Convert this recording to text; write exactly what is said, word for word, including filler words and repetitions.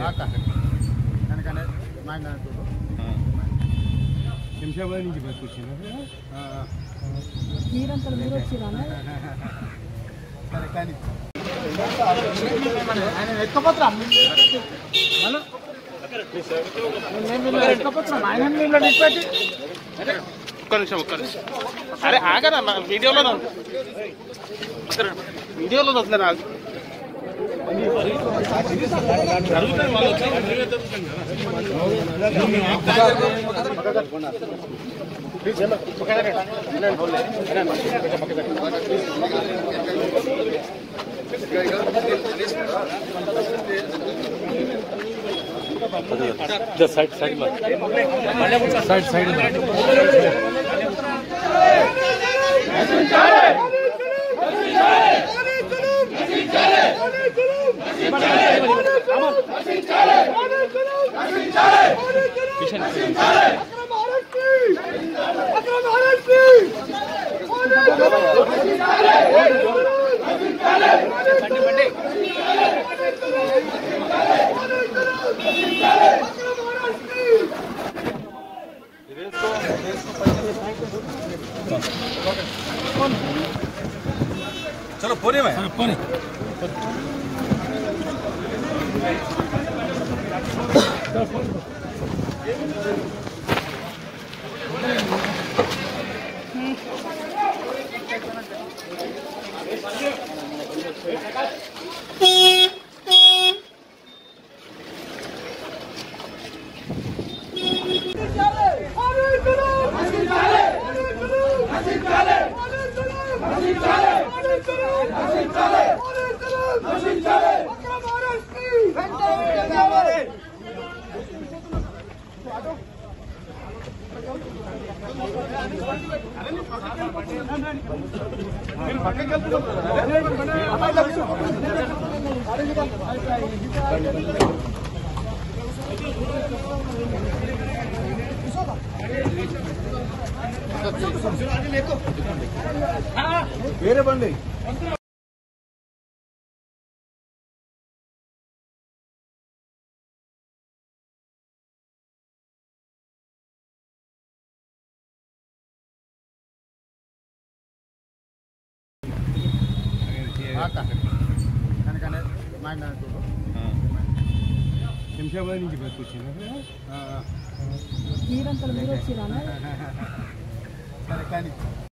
కనుకనే మా శంషాబాద్ నుంచి బస్సు వచ్చిందా మీరంతా మీరు వచ్చిరా సరే కానీ ఆయన ఎక్కపోతున్నా ఎక్కపోతున్నా ఆయన డిపెట్టి ఒక్క నిమిషం ఒక్క నిమిషం అరే ఆగరా వీడియోలో వీడియోలో వద్దులే నాకు సైడ్ సైడ్ సైడ్ సైడ్ चलो पोने में పోనీ వేరే బండి కనుకనే మా శంషాబాద్ నుంచి బస్సు వచ్చిందా మీరంతా మీరు వచ్చిరా సరే కానీ